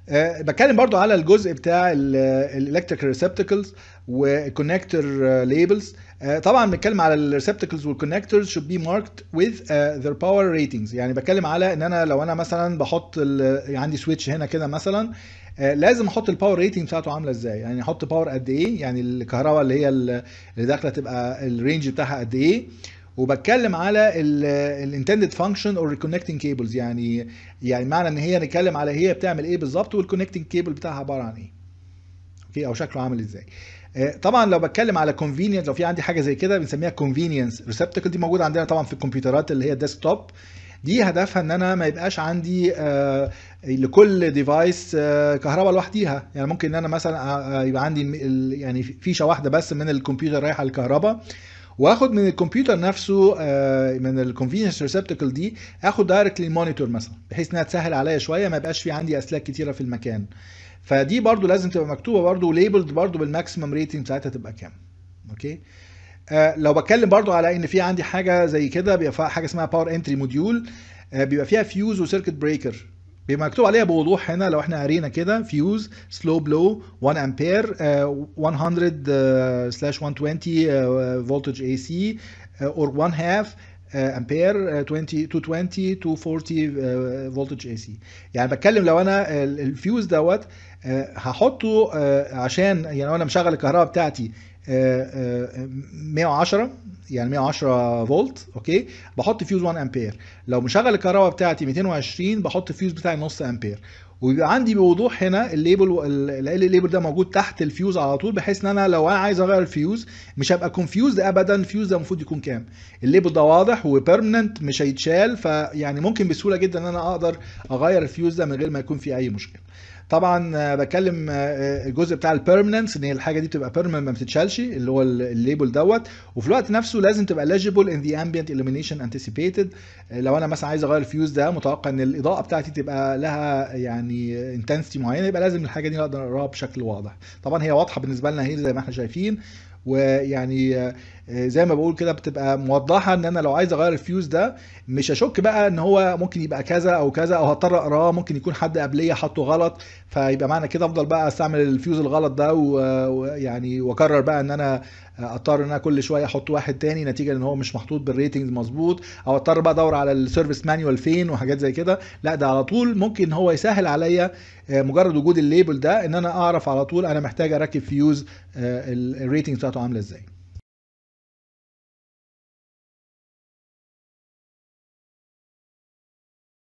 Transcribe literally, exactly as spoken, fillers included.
أه بتكلم برضو على الجزء بتاع الالكتريك ريسبتكلز والكونكتور ليبلز. أه طبعا بنتكلم على الريسبتكلز والكونكتورز should be marked with uh, their power ratings. يعني بتكلم على ان انا لو انا مثلا بحط عندي سويتش هنا كده مثلا، آه لازم احط الباور ريتنج بتاعته عامله ازاي. يعني احط باور قد ايه، يعني الكهرباء اللي هي اللي داخله تبقى الرينج بتاعها قد ايه. وبتكلم على الانتندد فانكشن اور الكونكتنج كيبلز، يعني يعني معنى ان هي نتكلم على هي بتعمل ايه بالظبط، والكونكتنج كيبل بتاعها عباره عن ايه، اوكي، او شكله عامل ازاي. طبعا لو بتكلم على convenience، لو في عندي حاجه زي كده بنسميها convenience receptacle، دي موجوده عندنا طبعا في الكمبيوترات اللي هي الديسكتوب. دي هدفها ان انا ما يبقاش عندي آه لكل ديفايس آه كهرباء لوحديها. يعني ممكن ان انا مثلا آه يبقى عندي يعني فيشه واحده بس من الكمبيوتر رايحه للكهرباء، واخد من الكمبيوتر نفسه آه من الكونفينينس ريسبتكل دي اخد دايركتلي مونيتور مثلا، بحيث انها تسهل عليا شويه، ما يبقاش في عندي اسلاك كتيره في المكان. فدي برضو لازم تبقى مكتوبه برضو وليبلد برضو بالماكسيمم ريتنج بتاعتها تبقى كام. اوكي. آه لو بتكلم برضو على ان في عندي حاجه زي كده، بيبقى فيها حاجه اسمها باور انتري موديول، بيبقى فيها فيوز وسيركت بريكر، بيبقى مكتوب عليها بوضوح هنا. لو احنا قرينا كده فيوز سلو بلو واحد امبير مية سلاش مية وعشرين فولتج اي سي اور واحد هاف امبير عشرين ميتين وعشرين ميتين واربعين فولتج اي سي. يعني بتكلم لو انا الفيوز دوت هحطه عشان يعني انا مشغل الكهرباء بتاعتي مية وعشرة، يعني مية وعشرة فولت، اوكي، بحط فيوز واحد امبير. لو مشغل الكهرباء بتاعتي ميتين وعشرين بحط فيوز بتاعي نص امبير. ويبقى عندي بوضوح هنا الليبل، الليبل ده موجود تحت الفيوز على طول، بحيث ان انا لو انا عايز اغير الفيوز مش هبقى كونفيوزد ابدا. الفيوز ده المفروض يكون كام، الليبل ده واضح وبيرمننت مش هيتشال، فيعني ممكن بسهوله جدا ان انا اقدر اغير الفيوز ده من غير ما يكون في اي مشكله. طبعا بتكلم الجزء بتاع البيرمننس، ان الحاجه دي تبقى بيرمننت ما بتتشالش، اللي هو الليبل دوت. وفي الوقت نفسه لازم تبقى legible in the ambient illumination anticipated. لو انا مثلا عايز اغير الفيوز ده، متوقع ان الاضاءه بتاعتي تبقى لها يعني انتنسيتي معينه، يبقى لازم الحاجه دي اقدر اقراها بشكل واضح. طبعا هي واضحه بالنسبه لنا هنا زي ما احنا شايفين، ويعني زي ما بقول كده بتبقى موضحه ان انا لو عايز اغير الفيوز ده مش هشك بقى ان هو ممكن يبقى كذا او كذا، او هضطر اقراه، ممكن يكون حد قبليه حطه غلط، فيبقى معنى كده افضل بقى استعمل الفيوز الغلط ده، ويعني واكرر بقى ان انا اضطر ان انا كل شويه احط واحد تاني نتيجه ان هو مش محطوط بالريتنج مظبوط، او اضطر بقى ادور على السيرفيس مانيوال فين وحاجات زي كده. لا، ده على طول ممكن هو يسهل عليا مجرد وجود الليبل ده، ان انا اعرف على طول انا محتاج اركب فيوز الريتنج بتاعته عامله ازاي.